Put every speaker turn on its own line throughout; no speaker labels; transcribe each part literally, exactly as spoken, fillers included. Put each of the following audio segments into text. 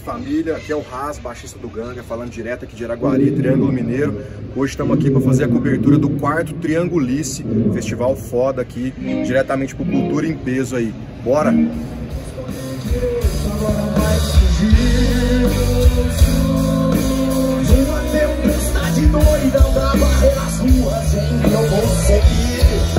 família, aqui é o Ras, baixista do Ganga, falando direto aqui de Araguari, Triângulo Mineiro. Hoje estamos aqui para fazer a cobertura do quarto Triangulice, festival foda aqui, diretamente pro Cultura em Peso aí. Bora!
Uma tempestade doida pra varrer as ruas em que eu vou seguir.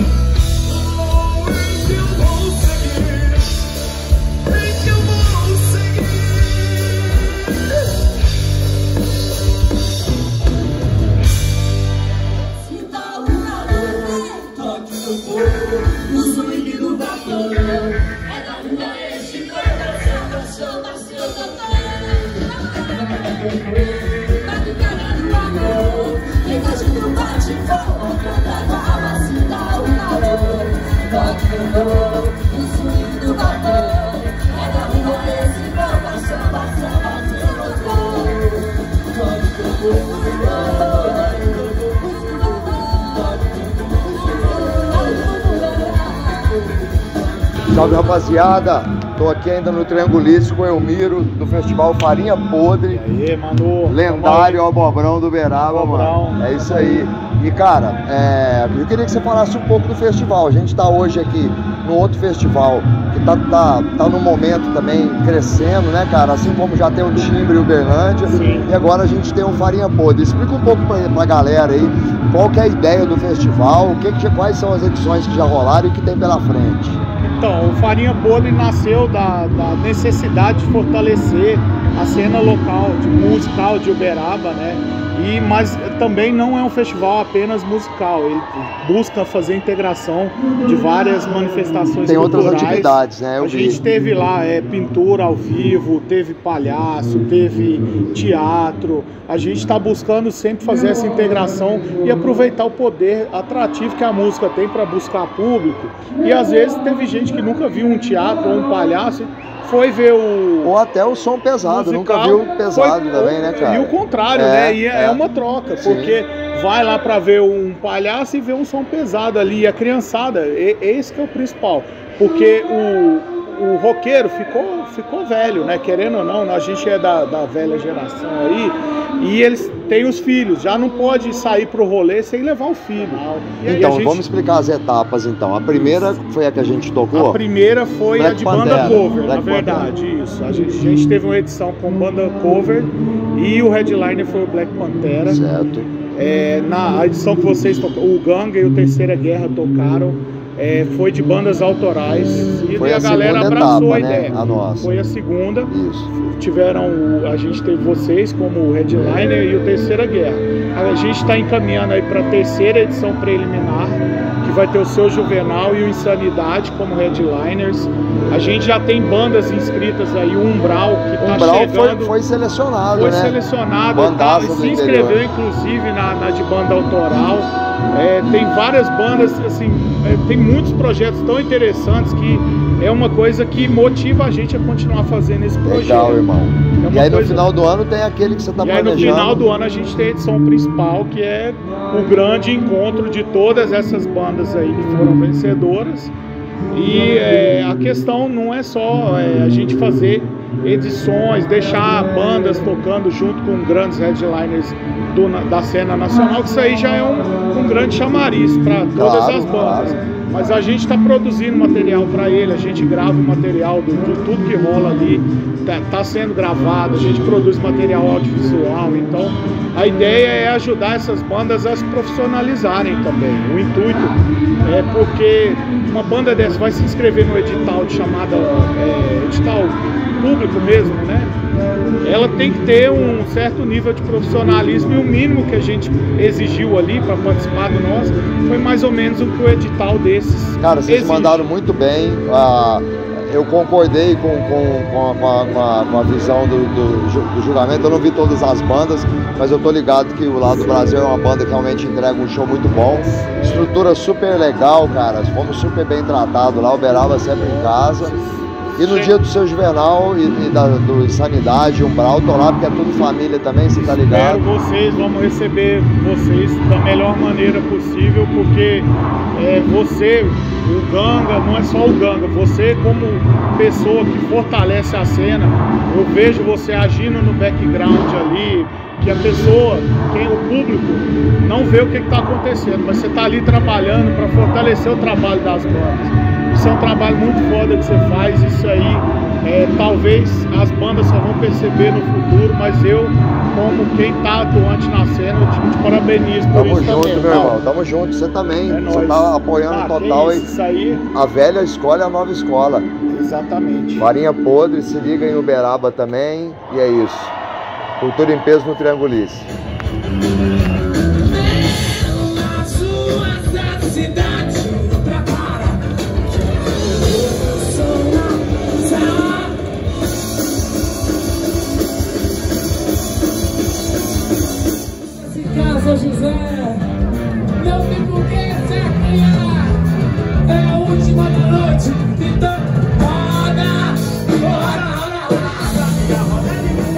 Salve, rapaziada, tô aqui ainda no Triangulice com o Elmiro do festival Farinha Podre.
E aí, Manu,
lendário Abobrão do Uberaba, mano. É isso aí. E cara, é, eu queria que você falasse um pouco do festival. A gente tá hoje aqui no outro festival que tá, tá, tá no momento também crescendo, né, cara? Assim como já tem o Timbre e Uberlândia. Sim. E agora a gente tem o Farinha Podre. Explica um pouco pra, pra galera aí qual que é a ideia do festival, o que, que, quais são as edições que já rolaram e que tem pela frente.
Então, o Farinha Podre nasceu da, da necessidade de fortalecer a cena local, de musical de Uberaba, né? E, mas também não é um festival apenas musical, ele busca fazer integração de várias manifestações
Tem
culturais.
outras atividades, né? Eu
a
vi.
gente teve lá é, pintura ao vivo, teve palhaço, teve teatro. A gente está buscando sempre fazer essa integração e aproveitar o poder atrativo que a música tem para buscar público. E às vezes teve gente que nunca viu um teatro ou um palhaço, foi ver o...
Ou até o som pesado, musical, nunca viu pesado foi, também, né, cara?
E o contrário, é, né? E é, é uma troca, sim. Porque vai lá pra ver um palhaço e vê um som pesado ali. E a criançada, e, esse que é o principal. Porque o, o roqueiro ficou, ficou velho, né? Querendo ou não, a gente é da, da velha geração aí. E eles têm os filhos, já não pode sair pro rolê sem levar o filho.
Então,
gente...
vamos explicar as etapas então. A primeira foi a que a gente tocou?
A primeira foi
Black
a de
Pantera,
banda cover,
Black
na verdade,
Pantera.
Isso. A gente, a gente teve uma edição com banda cover e o headliner foi o Black Pantera.
Certo.
É, na edição que vocês tocaram, o Ganga e o Terceira Guerra tocaram, é, foi de bandas autorais e
foi
a, a galera abraçou etapa, a ideia.
Né? A nossa.
Foi a segunda.
Isso.
Tiveram, a gente teve vocês como headliner e o Terceira Guerra. A gente está encaminhando aí para a terceira edição preliminar, que vai ter o Seu Juvenal e o Insanidade como headliners. A gente já tem bandas inscritas aí, o Umbral, que está chegando.
Umbral foi, foi selecionado,
foi
né?
selecionado, tá, se inscreveu inclusive na, na de banda autoral. É, tem várias bandas, assim, é, tem muitos projetos tão interessantes que é uma coisa que motiva a gente a continuar fazendo esse projeto.
Legal, irmão.
É
e aí
coisa...
no final do ano tem aquele que você está planejando.
E aí no final do ano a gente tem a edição principal, que é o grande encontro de todas essas bandas aí que foram vencedoras. E é, a questão não é só é, a gente fazer edições, deixar bandas tocando junto com grandes headliners do, da cena nacional, que isso aí já é um, um grande chamariz para todas
claro,
as bandas.
Claro.
Mas a gente está produzindo material para ele, a gente grava o material do, de tudo que rola ali, está tá sendo gravado, a gente produz material audiovisual, então a ideia é ajudar essas bandas a se profissionalizarem também. O intuito é porque uma banda dessa vai se inscrever no edital de chamada, é, edital público mesmo, né? Ela tem que ter um certo nível de profissionalismo e o mínimo que a gente exigiu ali para participar do nosso foi mais ou menos o que o edital desses
Cara, vocês
exige.
mandaram muito bem. Ah, eu concordei com, com, com, a, com, a, com a visão do, do, do julgamento. Eu não vi todas as bandas, mas eu tô ligado que o Lado do Brasil é uma banda que realmente entrega um show muito bom. Estrutura super legal, cara. Fomos super bem tratados lá, Uberaba sempre em casa. E no dia do seu Juvenal e, e da, do Insanidade, Umbral, tô lá porque é tudo família também, você tá ligado?
Espero vocês, vamos receber vocês da melhor maneira possível, porque é, você, o Ganga, não é só o Ganga, você como pessoa que fortalece a cena, eu vejo você agindo no background ali, que a pessoa, quem o público, não vê o que está acontecendo, mas você está ali trabalhando para fortalecer o trabalho das bandas. Isso é um trabalho muito foda que você faz, isso aí, é, talvez as bandas só vão perceber no futuro, mas eu, como quem tá atuante na cena, eu te, te parabenizo por
Tamo
isso
junto,
também,
meu
irmão.
irmão, tamo junto, você também,
É
você
nóis.
tá apoiando
Ah,
total
que
aí.
isso, isso aí,
A velha escola é a nova escola.
exatamente.
Farinha podre, se liga em Uberaba também, e é isso. Cultura em peso no Triangulice.
José, meu filho quer ser criar, é a última da noite, então roda, roda, roda, roda, roda,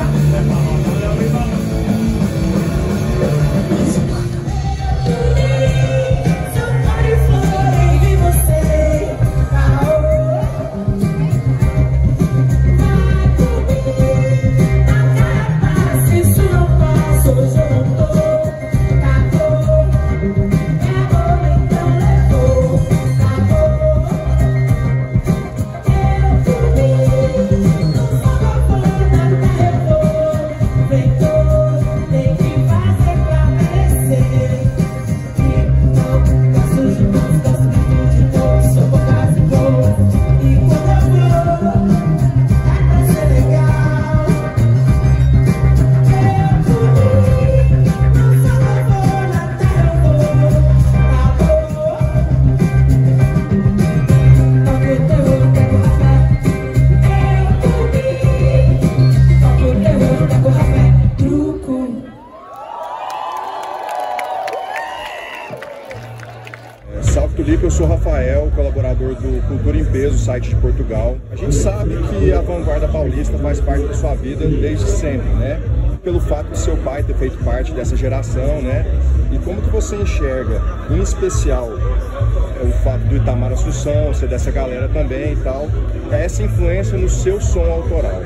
Salve Tulipa, eu sou Rafael, colaborador do Cultura em Peso, site de Portugal. A gente sabe que a vanguarda paulista faz parte da sua vida desde sempre, né? Pelo fato de seu pai ter feito parte dessa geração, né? E como que você enxerga, em especial, o fato do Itamar Assunção ser dessa galera também e tal, essa influência no seu som autoral?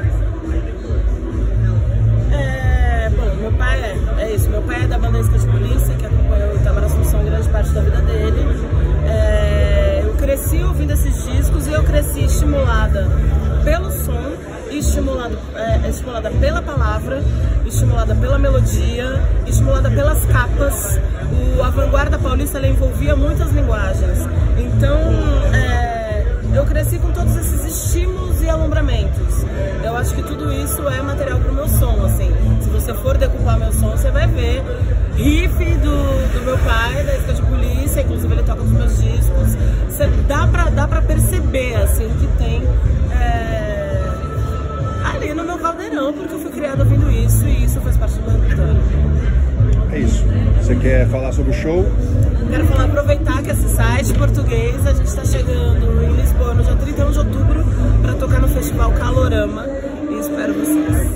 É, bom, meu pai é, é isso, meu pai é da banda Isca de Polícia, que acompanhou o Itamar Assunção grande parte da vida dele. É, eu cresci ouvindo esses discos e eu cresci estimulada pelo som, estimulado, é, estimulada pela palavra, estimulada pela melodia, estimulada pelas capas. O, a vanguarda paulista ela envolvia muitas linguagens, então é, eu cresci com todos esses estímulos e alumbramentos. Eu acho que tudo isso é material para o meu som, assim. Se você for decupar meu som, você vai ver riff do, do meu pai, da Isca de Polícia, inclusive ele toca nos meus discos. Você, dá, pra, dá pra perceber, assim, que tem é, ali no meu caldeirão, porque eu fui criada ouvindo isso e isso faz parte do meu repertório.
É isso. Você quer falar sobre o show?
Quero falar, aproveitar que esse site português, a gente está chegando em Lisboa no dia trinta e um de outubro para tocar no festival Calorama e espero vocês.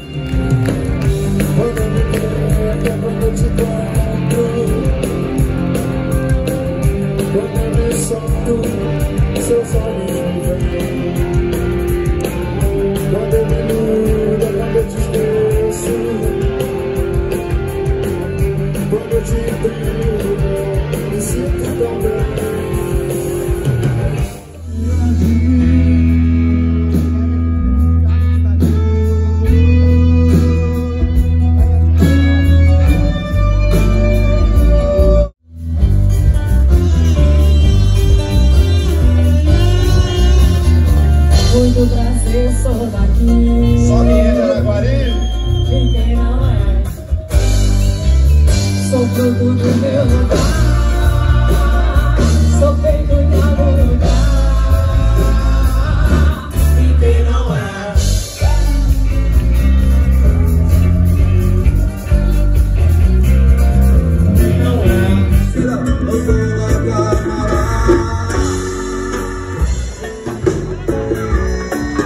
Muito prazer, sou daqui.
Só quem é de Araguari?
E quem não é? Sou fruto do meu lugar. Sou feito em algum lugar. E quem não é? Quem não é? Tira, eu sou da Câmara.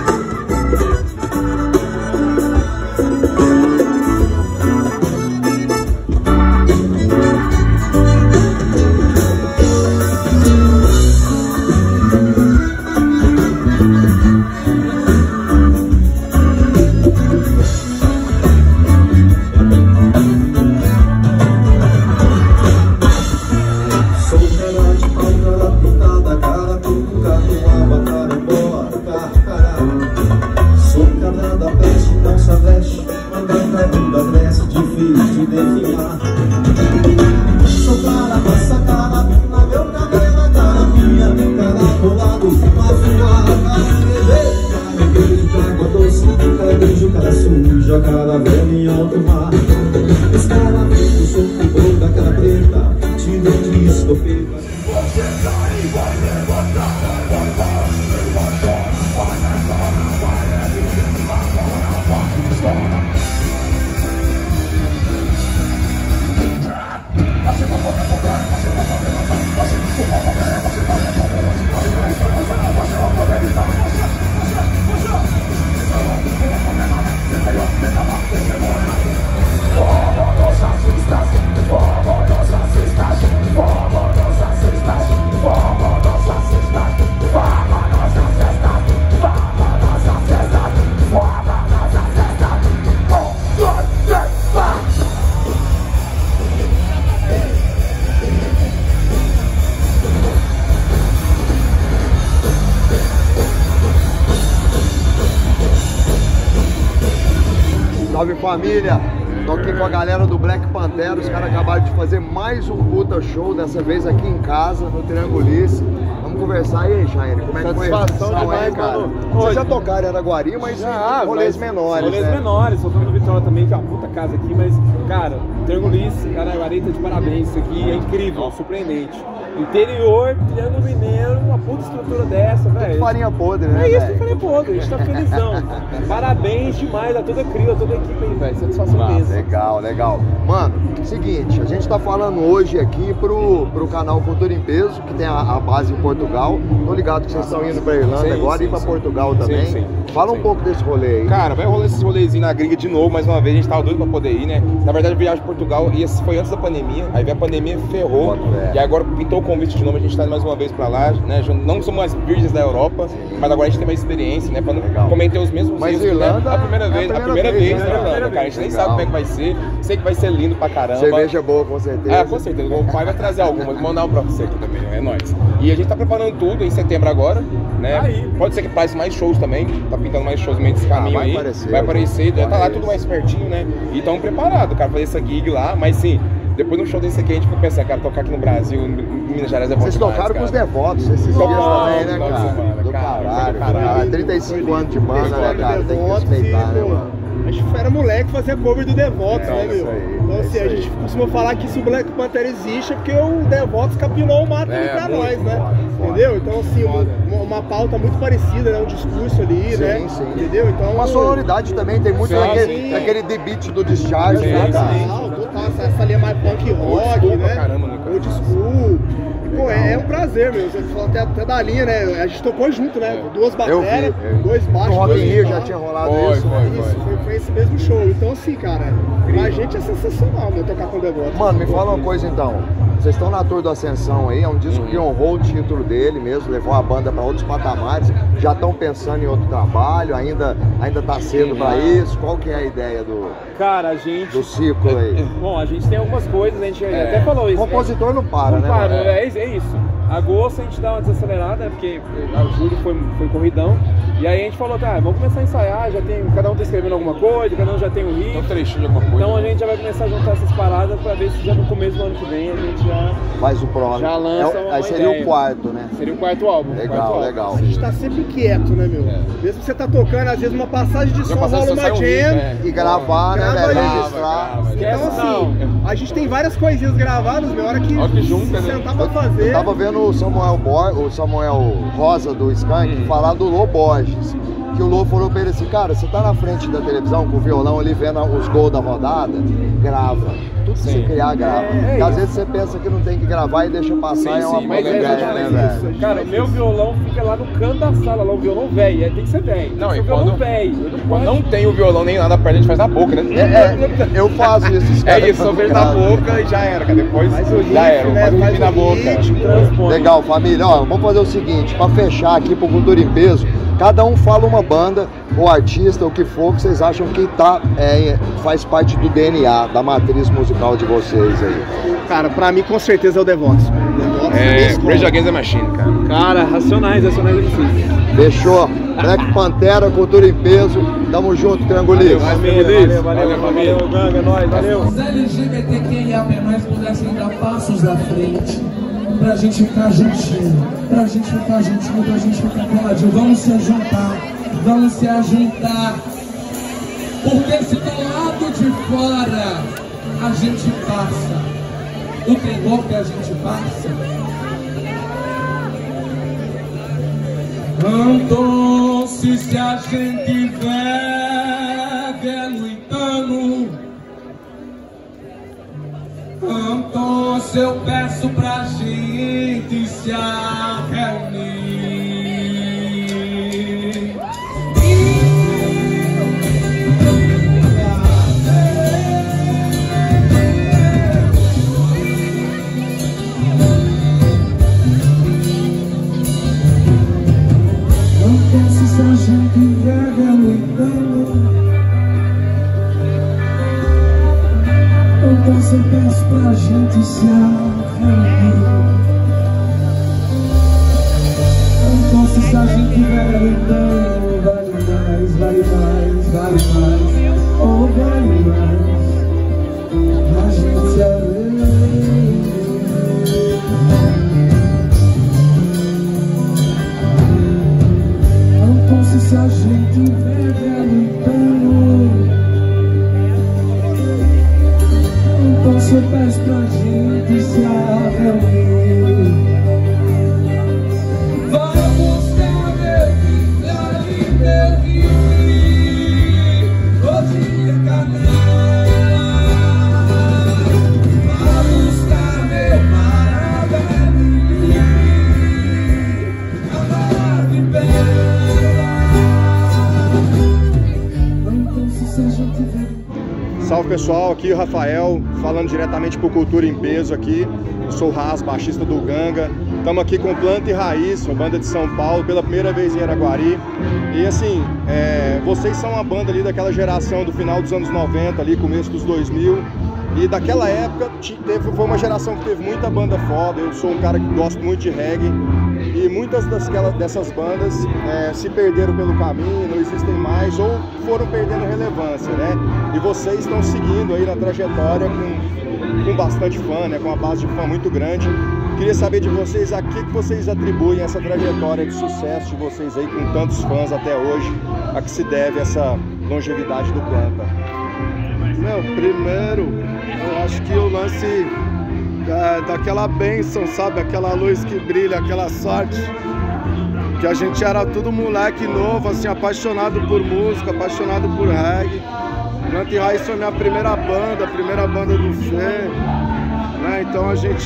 Salve família! Tô aqui com a galera do Black Pantera, os caras acabaram de fazer mais um puta show, dessa vez aqui em casa, no Triangulice. Vamos conversar aí, Jair, como é que foi a sessão aí, cara? Vocês já tocaram em Araguari, mas já, rolês mas menores,
rolês
né?
menores, tocando no Vitória também, que é uma puta casa aqui, mas, cara, Triangulice, Araguari tá de parabéns, isso aqui é incrível, surpreendente. Interior, Triângulo Mineiro, uma puta estrutura dessa, velho.
Farinha podre, né?
É isso, que farinha podre, a gente tá felizão. Parabéns demais a toda a crio, a toda a equipe aí, velho. Satisfação mesmo.
Legal, legal. Mano, seguinte, a gente tá falando hoje aqui pro, pro canal Cultura em Peso, que tem a, a base em Portugal. Tô ligado que vocês estão indo pra Irlanda sim, agora sim, e pra sim. Portugal também. Sim, sim. Fala um sim. pouco desse rolê aí.
Cara, vai rolar esses rolezinhos na gringa de novo, mais uma vez. A gente tava doido pra poder ir, né? Na verdade, a viagem pra Portugal e esse foi antes da pandemia. Aí veio a pandemia, ferrou. É. E agora pintou o convite de novo, a gente tá mais uma vez pra lá, né? Não somos mais virgens da Europa, mas agora a gente tem mais experiência, né? Pra não legal. cometer os mesmos
mas
erros,
Irlanda,
né? A primeira vez, é a primeira, a primeira vez, vez né, Irlanda, cara. A gente nem
legal.
sabe como é que vai ser. Sei que vai ser lindo pra caramba.
Cerveja boa, com certeza.
É, com certeza. O pai vai trazer alguma, vou mandar um pra você aqui também, é nóis. E a gente tá preparando tudo em setembro agora, né? Aí. Pode ser que passe mais shows também, tá pintando mais shows no meio desse caminho ah, vai aí. Aparecer, vai aparecer, vai tá lá tudo mais pertinho, né? E estão preparados, cara, fazer essa gig lá, mas sim. Depois de um show desse aqui, a gente foi pensar, cara, tocar aqui no Brasil, em Minas Gerais é bom
Vocês
demais,
tocaram
cara.
com os Devotos, esses dias também, né, cara?
Semana,
do
cara,
caralho,
caralho,
caralho. trinta e cinco anos de banda, né, cara? Tem que respeitar, né, mano?
A gente era moleque fazer cover do Devotos,
é,
né, meu?
Aí,
então, assim,
é
a gente costuma falar que se o Black Panther existe é porque o Devotos capinou o mato é, pra nós, né? Foda, entendeu? Então, assim, uma, uma pauta muito parecida, né? Um discurso ali, sim, né? Sim. Entendeu? Então,
uma sonoridade também, tem muito daquele, daquele beat do Discharge, né, cara?
Total, essa, essa linha mais punk rock, né?
Caramba,
Old school. Pô, é, é um prazer, meu. Você falou até, até da linha, né? A gente tocou junto, né? É. Duas batérias, dois baixos.
No Rock in Rio já tinha rolado
foi,
isso.
Foi,
isso, foi, foi esse mesmo show. Então, assim, cara, pra gente é sensacional, meu, tocar com o Devotos.
Mano, me fala uma coisa então. Vocês estão na Tour do Ascensão aí, é um disco que honrou o título dele mesmo, levou a banda pra outros patamares. Já estão pensando em outro trabalho, ainda, ainda tá cedo pra isso. Qual que é a ideia do,
cara, a gente...
do ciclo aí?
Bom, a gente tem algumas coisas, a gente é. até falou isso.
O compositor não para,
não
né?
Para, é, é isso. Agosto a gente dá uma desacelerada, porque a julho foi, foi corridão. E aí a gente falou, tá, vamos começar a ensaiar, já tem, cada um tá escrevendo alguma coisa, cada um já tem um riff.
Um trechinho de alguma coisa.
Então a gente já vai começar a juntar essas paradas pra ver se já no começo do ano que vem a gente já...
Faz o próximo.
Já lança
é,
uma
Aí seria
ideia.
o quarto, né?
Seria o quarto álbum.
Legal,
quarto
legal.
Álbum. A gente tá sempre quieto, né, meu? É. Mesmo que você tá tocando, às vezes uma passagem de som, rola uma jam. Um
é. E gravar, né, velho? Registrar.
Então assim, a gente tem várias coisinhas gravadas, meu, hora que,
que junta,
se
né?
sentar pra fazer.
Eu tava vendo o Samuel, Bo o Samuel Rosa do Skank hum. falar do Lô Borges. Que o Lô falou pra ele assim, cara, você tá na frente da televisão com o violão ali vendo os gols da rodada, grava. Tudo que você criar, grava. É, Porque é às vezes você pensa que não tem que gravar e deixa passar, sim, é uma boa ideia, né, velho?
Cara, meu violão fica lá no canto da sala, lá o violão velho, é, tem que ser velho.
Não, e
quando,
velho. Quando não tem o violão nem nada perto, a gente faz na boca, né?
É, é eu faço isso.
É isso, só fez na boca e já era, cara. Depois
riff,
já era,
né?
faz o riff na boca.
Hit, legal, família, ó, vamos fazer o seguinte, pra fechar aqui pro Cultura em Peso, cada um fala uma banda, ou artista, o que for, que vocês acham que tá, é, faz parte do D N A, da matriz musical de vocês aí.
Cara, pra mim com certeza é o Devotos. Devotos
é, Rage Against the Machine, cara.
Cara, Racionais, Racionais é difícil.
Fechou. Black Pantera, Cultura em Peso. Tamo junto, Triangulice.
Valeu, valeu, valeu, valeu, Ganga, é nóis, valeu.
Os L G B T Q I A P mais pudessem dar passos à frente, pra gente ficar juntinho, pra gente ficar juntinho, pra gente ficar coladinho. Vamos se juntar, vamos se ajuntar, porque se do lado de fora a gente passa o terror que a gente passa, então se, se a gente vive lutando, então se eu peço pra gente se reunir. Se a gente vive lutando, então se eu peço pra gente se reunir. Então se a gente vive lutando, vale mais, vale mais, vale mais, oh, vale se a gente vive lutando, então sou pés pra gente se reunir. Vamos buscar meu filho e meu rio, hoje canela. Vamos buscar meu maravilha, a maravilha.
Salve pessoal, aqui o Rafael, falando diretamente pro Cultura em Peso aqui. Eu sou o Ras, baixista do Ganga. Estamos aqui com Planta e Raiz, uma banda de São Paulo, pela primeira vez em Araguari. E assim, é, vocês são uma banda ali daquela geração do final dos anos noventa, ali, começo dos dois mil. E daquela época teve, foi uma geração que teve muita banda foda. Eu sou um cara que gosto muito de reggae. E muitas dasquelas, dessas bandas é, se perderam pelo caminho, não existem mais ou foram perdendo relevância, né? E vocês estão seguindo aí na trajetória com, com bastante fã, né? Com uma base de fã muito grande. Queria saber de vocês a que, que vocês atribuem essa trajetória de sucesso de vocês aí com tantos fãs até hoje, a que se deve essa longevidade do Planta?
Meu, primeiro, eu acho que o lance é, daquela bênção, sabe? Aquela luz que brilha, aquela sorte. Que a gente era tudo moleque novo, assim, apaixonado por música, apaixonado por reggae. Planta e Raiz foi minha primeira banda, a primeira banda do Fê, né? Então a gente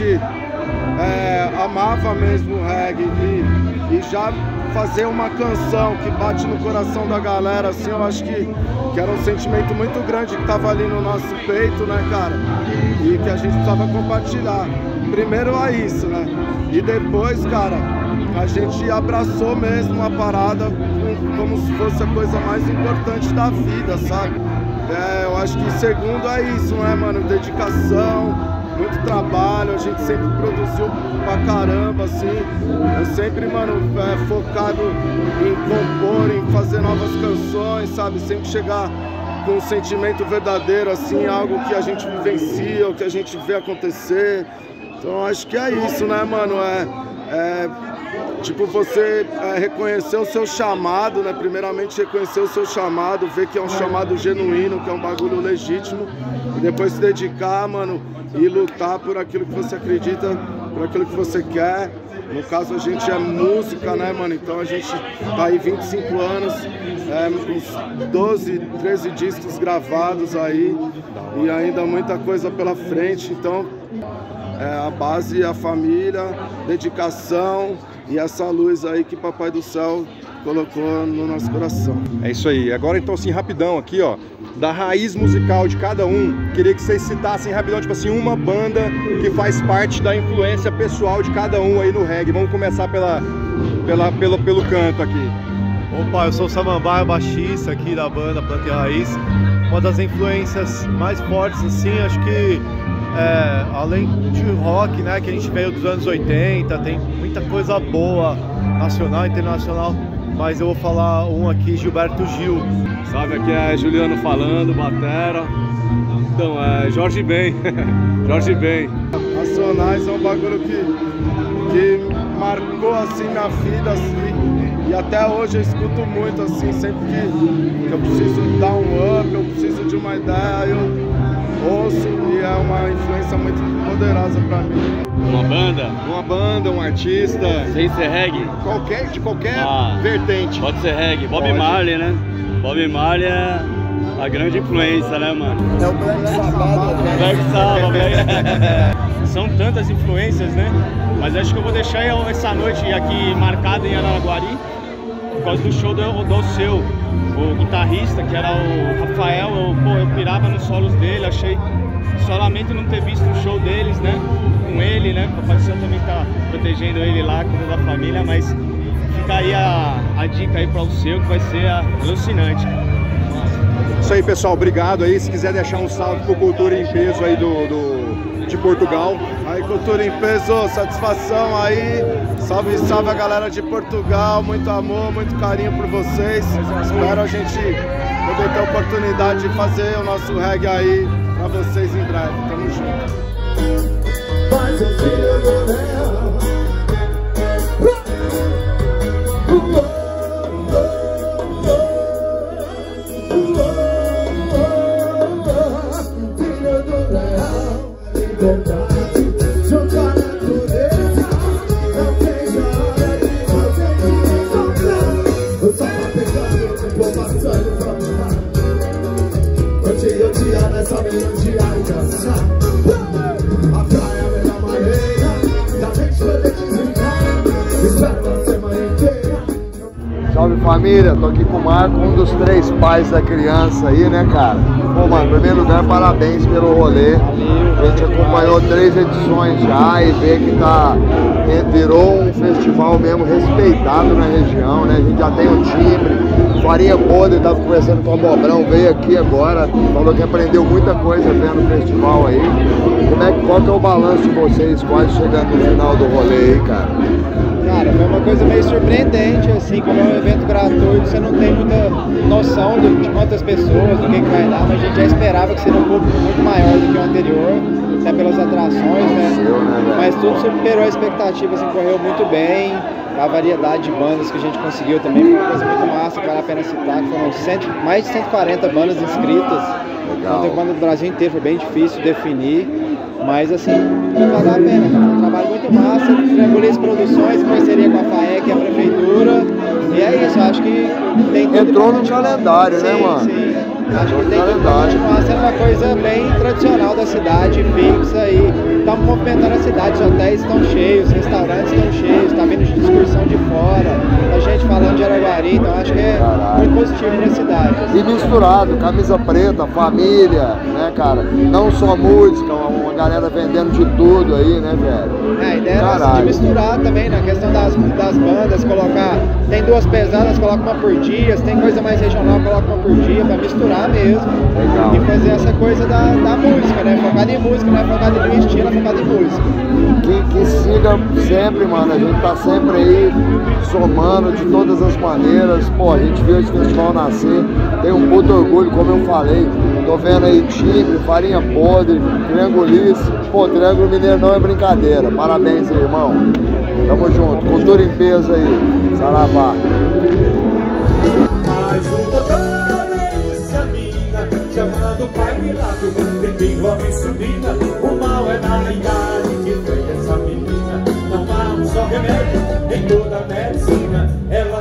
é, amava mesmo o reggae e, e já fazer uma canção que bate no coração da galera, assim, eu acho que, que era um sentimento muito grande que tava ali no nosso peito, né, cara? E que a gente precisava compartilhar. Primeiro é isso, né? E depois, cara, a gente abraçou mesmo a parada como se fosse a coisa mais importante da vida, sabe? É, eu acho que segundo é isso, né, mano? Dedicação, muito trabalho, a gente sempre produziu pra caramba, assim. Eu sempre, mano, é, focado em compor, em fazer novas canções, sabe? Sempre chegar com um sentimento verdadeiro, assim, algo que a gente vivencia, o que a gente vê acontecer. Então acho que é isso, né, mano? É, é tipo, você é, reconhecer o seu chamado, né? Primeiramente reconhecer o seu chamado, ver que é um chamado genuíno, que é um bagulho legítimo. E depois se dedicar, mano, e lutar por aquilo que você acredita, por aquilo que você quer. No caso, a gente é música, né, mano? Então a gente tá aí vinte e cinco anos, é, uns doze, treze discos gravados aí e ainda muita coisa pela frente. Então, é, a base é a família, dedicação e essa luz aí que Papai do Céu colocou no nosso coração.
É isso aí. Agora então assim, rapidão aqui, ó, da raiz musical de cada um, queria que vocês citassem rapidão, tipo assim, uma banda que faz parte da influência pessoal de cada um aí no reggae. Vamos começar pela, pela, pelo, pelo canto aqui.
Opa, eu sou o Samambaia, baixista aqui da banda Planta e Raiz. Uma das influências mais fortes, assim, acho que é, além de rock, né, que a gente veio dos anos oitenta, tem muita coisa boa, nacional e internacional, mas eu vou falar um aqui, Gilberto Gil.
Salve, aqui é Juliano falando, batera. Então, é Jorge Ben, Jorge Ben.
Nacionais é um bagulho que, que marcou assim minha vida, assim, e até hoje eu escuto muito, assim, sempre que, que eu preciso dar um up, eu preciso de uma ideia, eu ouço e é uma influência muito poderosa pra mim.
Uma banda?
Uma banda, um artista.
Sem ser reggae?
Qualquer, de qualquer
ah,
vertente.
Pode ser reggae. Bob
pode.
Marley, né? Bob Marley é a grande influência, né, mano?
É o Black Sabbath, né?
Black Sabbath, São tantas influências, né? Mas acho que eu vou deixar essa noite aqui marcada em Araguari por causa do show do, do seu. O guitarrista, que era o Rafael, eu, pô, eu pirava nos solos dele, achei solamente não ter visto o show deles, né? Com ele, né? O Papai do Céu também tá protegendo ele lá, cuidando da família, mas fica aí a, a dica aí para o seu, que vai ser alucinante.
Isso aí, pessoal, obrigado aí. Se quiser deixar um salve pro Cultura em Peso aí do, do, de Portugal.
Aí, Cultura em Peso, satisfação aí. Salve, salve a galera de Portugal, muito amor, muito carinho por vocês. Espero a gente poder ter a oportunidade de fazer o nosso reggae aí pra vocês em breve. Tamo junto.
Salve família, tô aqui com o Marco, um dos três pais da criança aí, né, cara? Pô, mano, em primeiro lugar, parabéns pelo rolê. A gente acompanhou três edições já e vê que tá, virou um festival mesmo respeitado na região, né? A gente já tem um timbre, farinha podre, tava conversando com o Bobrão, veio aqui agora, falou que aprendeu muita coisa vendo o festival aí. Como é, qual que é o balanço de vocês, quase chegando no final do rolê aí, cara?
Cara, foi uma coisa meio surpreendente, assim, como é um evento gratuito, você não tem muita noção do, de quantas pessoas, do que, que vai dar, mas a gente já esperava que seria um público muito maior do que o anterior, até pelas atrações, né? Mas tudo superou a expectativa, assim, correu muito bem, a variedade de bandas que a gente conseguiu também foi uma coisa muito massa, que vale a pena citar, que foram cem, mais de cento e quarenta bandas inscritas, então teve banda do Brasil inteiro, foi bem difícil definir, mas assim, vale a pena, cara. Um trabalho muito massa, Triangulis Produções, parceria com a FAEC e a Prefeitura, e é isso, acho que tem tudo.
Entrou no calendário, né, mano?
Sim. Acho que tem que continuar sendo uma coisa bem tradicional da cidade, fixa, e estamos movimentando a cidade, os hotéis estão cheios, os restaurantes estão cheios, está vindo de excursão de fora, a gente falando de Araguari, então acho que é Caralho. muito positivo para a cidade.
E misturado, camisa preta, família, né, cara? Não só música, uma galera vendendo de tudo aí, né, velho?
É, a ideia é de misturar também, na questão das, das bandas, colocar, tem duas pesadas, coloca uma por dia, se tem coisa mais regional, coloca uma por dia, para misturar mesmo. Legal. E fazer essa coisa da, da música, né? Focado em música, não é focado em nenhum estilo, é focado em música.
Que, que siga sempre, mano. A gente tá sempre aí somando de todas as maneiras. Pô, a gente viu esse festival nascer, tem um puto orgulho, como eu falei. Tô vendo aí timbre, farinha podre, Triangulis. Pô, Triângulo Mineiro não é brincadeira. Parabéns aí, irmão. Tamo junto. Cultura em peso aí. Saravá.
Chamando o pai Pilato, tem homem subida. O mal é na idade que foi essa menina. Não há um só remédio em toda a medicina. Ela